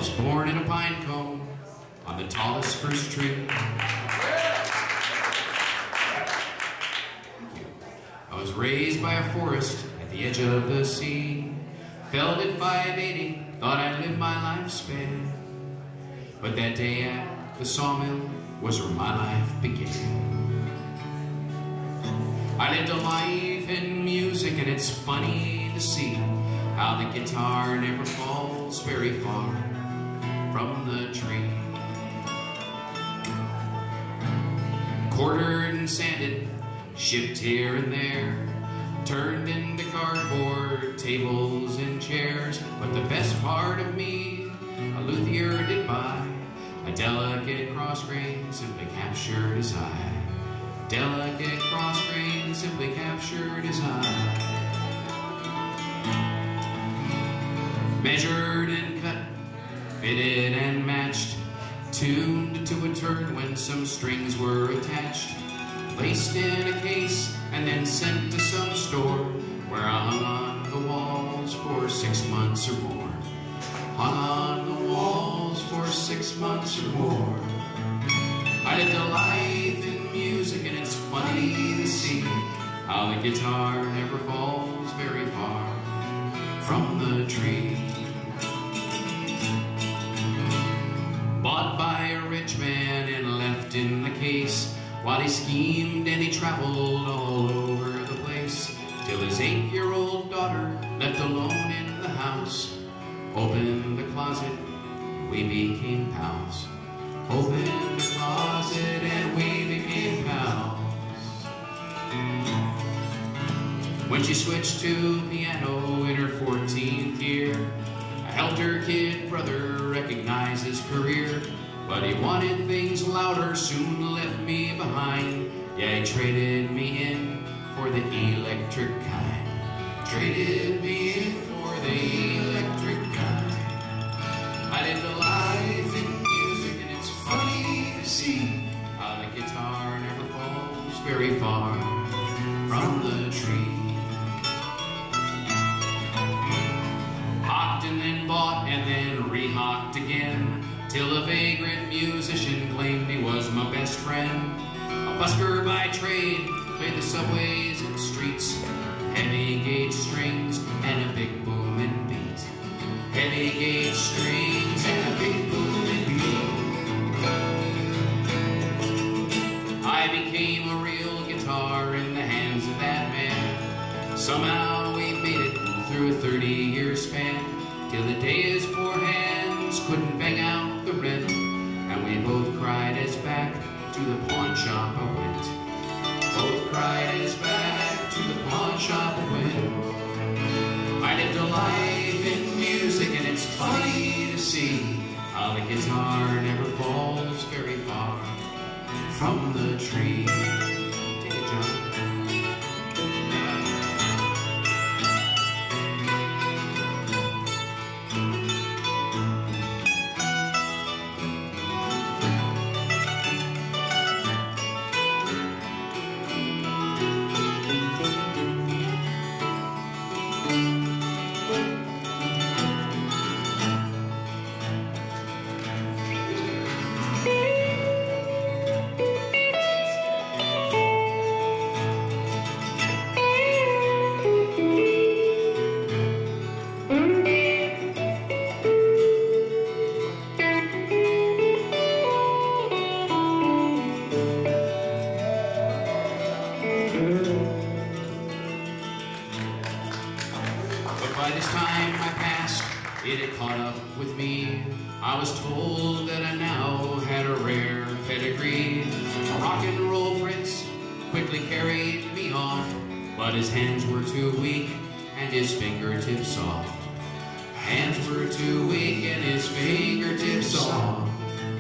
was born in a pine cone on the tallest spruce tree. I was raised by a forest at the edge of the sea. Felled at 580, thought I'd live my lifespan. But that day at the sawmill was where my life began. I lived a life in music, and it's funny to see how the guitar never falls very far from the tree. Quartered and sanded, shipped here and there, turned into cardboard tables and chairs. But the best part of me, a luthier did buy, a delicate cross-grain simply captured his eye. Delicate cross-grain simply captured his eye. Measured and cut, fitted and matched, tuned to a turn when some strings were attached, placed in a case and then sent to some store where I hung on the walls for 6 months or more. Hung on the walls for 6 months or more. I lived a life in music, and it's funny to see how the guitar never falls very far from the tree. Bought by a rich man and left in the case while he schemed and he traveled all over the place, till his 8-year-old daughter, left alone in the house, opened the closet, we became pals. Opened the closet and we became pals. When she switched to piano in her 14th year, I helped her kid brother recognize his career. But he wanted things louder, soon left me behind. Yeah, he traded me in for the electric kind. Traded me in for the electric kind. I lived a life in music, and it's funny to see how the guitar never falls very far from the tree. Hocked and then bought and then re-hocked again, till a vagrant musician claimed he was my best friend. A busker by trade, played the subways and streets, heavy gauge strings and a big booming beat. Heavy gauge strings and a big booming beat. I became a real guitar in the hands of that man. Somehow we made it through a 30-year span, till the day his poor hands couldn't bang out the rent, and we both cried as back to the pawn shop I went. Both cried as back to the pawn shop I went. I lived a life in music, and it's funny to see how the guitar never falls very far from the tree. Take it, John. By this time I passed, it had caught up with me. I was told that I now had a rare pedigree. A rock and roll prince quickly carried me off, but his hands were too weak and his fingertips soft. Hands were too weak and his fingertips soft.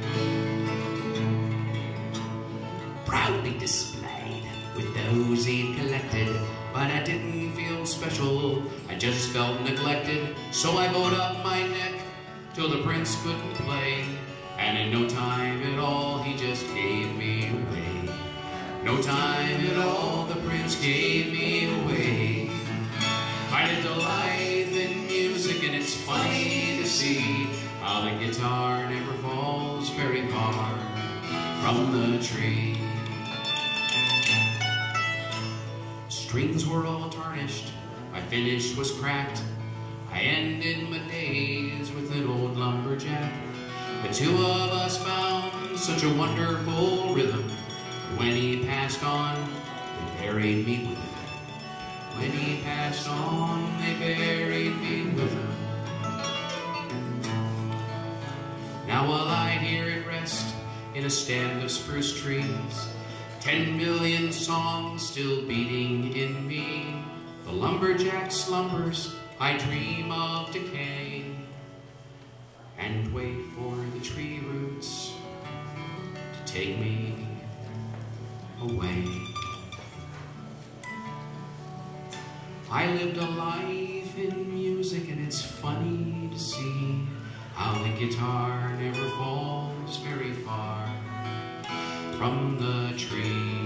Proudly displayed with those he'd collected, but I didn't feel special, I just felt neglected. So I bowed up my neck till the prince couldn't play, and in no time at all he just gave me away. No time at all the prince gave me away. I lived a life in music, and it's funny to see how the guitar never falls very far from the tree. Strings were all tarnished, my finish was cracked. I ended my days with an old lumberjack. The two of us found such a wonderful rhythm. When he passed on, they buried me with him. When he passed on, they buried me with him. Now will I hear it rest in a stand of spruce trees, 10 million songs still beating in me. The lumberjack slumbers, I dream of decay, and wait for the tree roots to take me away. I lived a life in music, and it's funny to see how the guitar never falls very far from the tree.